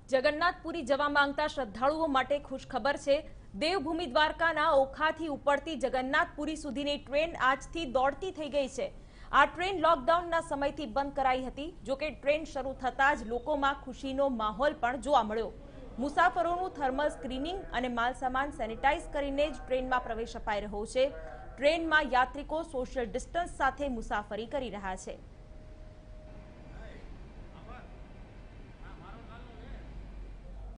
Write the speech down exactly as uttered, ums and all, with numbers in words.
જગન્નાથ પુરી જવા માંગતા શ્રદ્ધાળુઓ માટે ખુશખબર છે। દેવભૂમિ દ્વારકાના ઓખાથી ઉપડતી જગન્નાથ પુરી સુધીની ટ્રેન આજથી દોડતી થઈ ગઈ છે। આ ટ્રેન લોકડાઉનના સમયથી બંધ કરાઈ હતી। જો કે ટ્રેન શરૂ થતાં જ લોકોમાં ખુશીનો માહોલ પણ જોવા મળ્યો। મુસાફરોનું થર્મલ સ્ક્રીનિંગ અને માલસામાન સેનિટાઈઝ કરીને જ ટ્રેનમાં પ્રવેશ અપાઈ રહ્યો છે। ટ્રેનમાં યાત્રિકો સોશિયલ ડિસ્ટન્સ સાથે મુસાફરી કરી રહ્યા છે।